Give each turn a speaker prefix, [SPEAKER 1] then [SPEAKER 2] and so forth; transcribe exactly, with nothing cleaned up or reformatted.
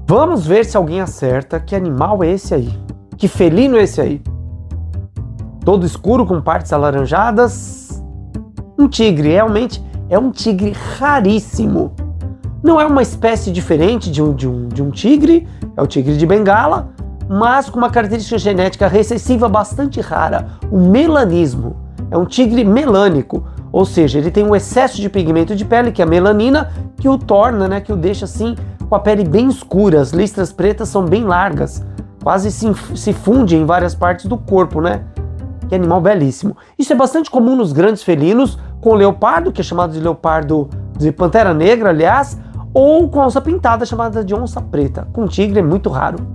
[SPEAKER 1] Vamos ver se alguém acerta que animal é esse aí. Que felino é esse aí? Todo escuro com partes alaranjadas. Um tigre, realmente é um tigre raríssimo. Não é uma espécie diferente de um, de um, de um tigre, é o tigre de Bengala, mas com uma característica genética recessiva bastante rara, o melanismo. É um tigre melânico, ou seja, ele tem um excesso de pigmento de pele, que é a melanina, que o torna, né, que o deixa assim com a pele bem escura. As listras pretas são bem largas, quase se, se fundem em várias partes do corpo, né? Que animal belíssimo. Isso é bastante comum nos grandes felinos, com o leopardo, que é chamado de leopardo de pantera negra, aliás, ou com a onça pintada, chamada de onça preta. Com tigre é muito raro.